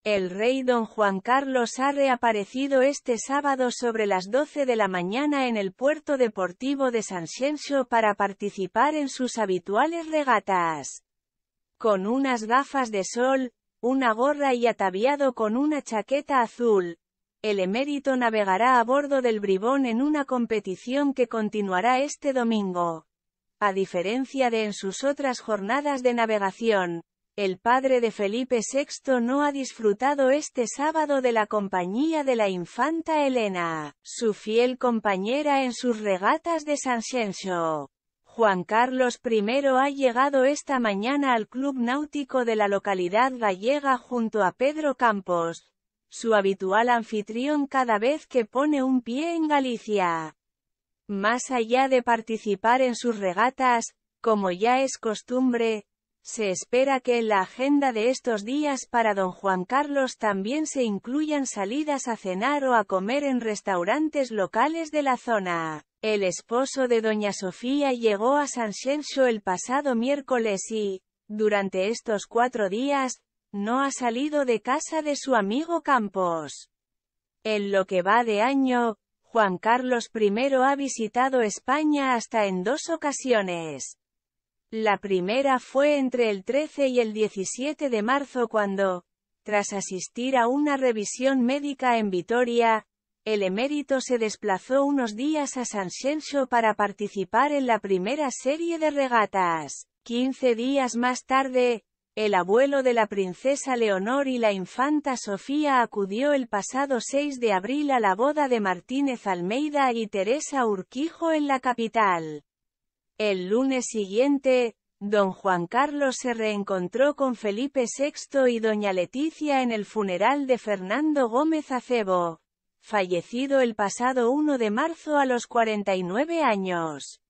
El rey don Juan Carlos ha reaparecido este sábado sobre las 12 de la mañana en el puerto deportivo de Sanxenxo para participar en sus habituales regatas. Con unas gafas de sol, una gorra y ataviado con una chaqueta azul, el emérito navegará a bordo del Bribón en una competición que continuará este domingo. A diferencia de en sus otras jornadas de navegación, el padre de Felipe VI no ha disfrutado este sábado de la compañía de la infanta Elena, su fiel compañera en sus regatas de Sanxenxo. Juan Carlos I ha llegado esta mañana al club náutico de la localidad gallega junto a Pedro Campos, su habitual anfitrión cada vez que pone un pie en Galicia. Más allá de participar en sus regatas, como ya es costumbre, se espera que en la agenda de estos días para don Juan Carlos también se incluyan salidas a cenar o a comer en restaurantes locales de la zona. El esposo de doña Sofía llegó a Sanxenxo el pasado miércoles y, durante estos 4 días, no ha salido de casa de su amigo Campos. En lo que va de año, Juan Carlos I ha visitado España hasta en 2 ocasiones. La primera fue entre el 13 y el 17 de marzo cuando, tras asistir a una revisión médica en Vitoria, el emérito se desplazó unos días a Sanxenxo para participar en la primera serie de regatas. 15 días más tarde, el abuelo de la princesa Leonor y la infanta Sofía acudió el pasado 6 de abril a la boda de Martínez Almeida y Teresa Urquijo en la capital. El lunes siguiente, don Juan Carlos se reencontró con Felipe VI y doña Leticia en el funeral de Fernando Gómez Acebo, fallecido el pasado 1 de marzo a los 49 años.